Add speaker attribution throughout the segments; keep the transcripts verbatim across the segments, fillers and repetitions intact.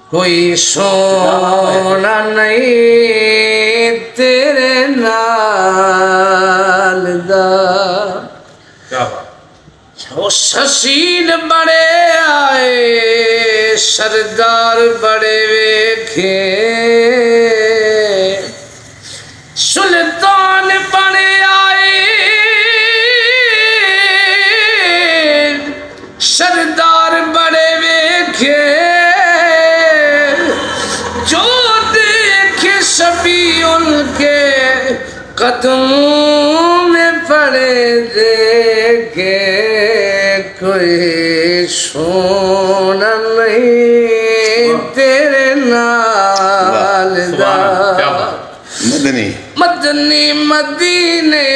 Speaker 1: کوئی سونا نہیں تیرے نال دا اس حسین بڑے آئے سردار بڑے ویکھے سلطان بڑے آئے سردار بڑے ویکھے جو دیکھے سبھی ان کے قدموں میں پڑے دیکھے کوئی سونا نہیں تیرے نال دا
Speaker 2: مدنی
Speaker 1: مدنی مدینے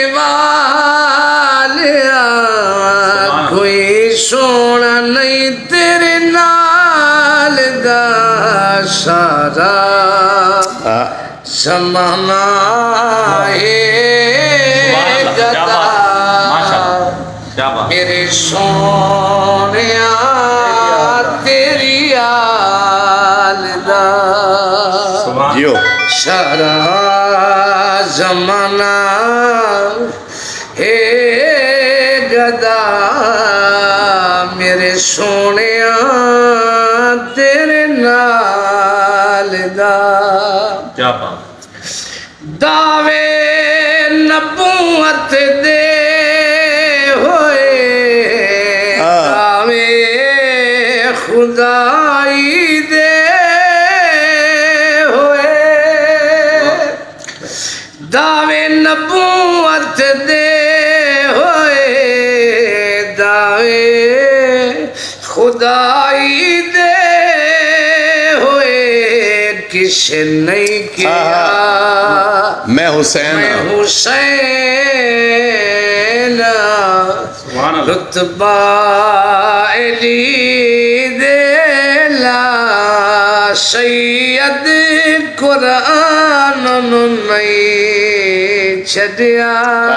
Speaker 1: والیا کوئی سونا نہیں تیرے نال دا سارا زمانہ ہے گدا میرے سونیا تیری آل دا سارا زمانہ ہے گدا میرے سونیا تیرے نال دا دعوے نبوت دے ہوئے دعوے خدائی دے ہوئے دعوے نبوت دے ہوئے دعوے خدائی دے ہوئے کسے نہیں کیا
Speaker 2: میں حسین
Speaker 1: میں حسین رتبہ علی دیلا سید قرآن نہیں چھڑیا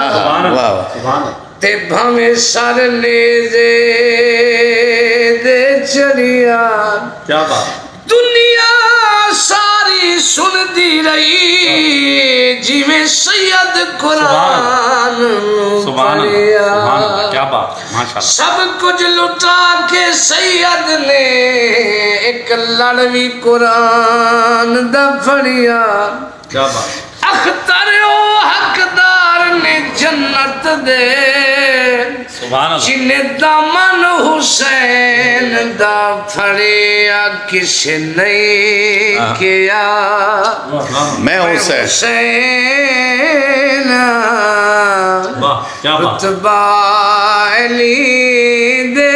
Speaker 1: تے بھامے سر نیزے دے چڑیا دنیا ساری سن دی رہی جی میں سید قرآن پڑھیا سب کچھ لٹا کے سید نے ایک لڑوی قرآن دا پڑھیا اختر و حقدار نے جنت دے جنہیں دامن حسین دا پھڑیا کسی نہیں کیا
Speaker 2: میں
Speaker 1: حسین رتبہ علی دے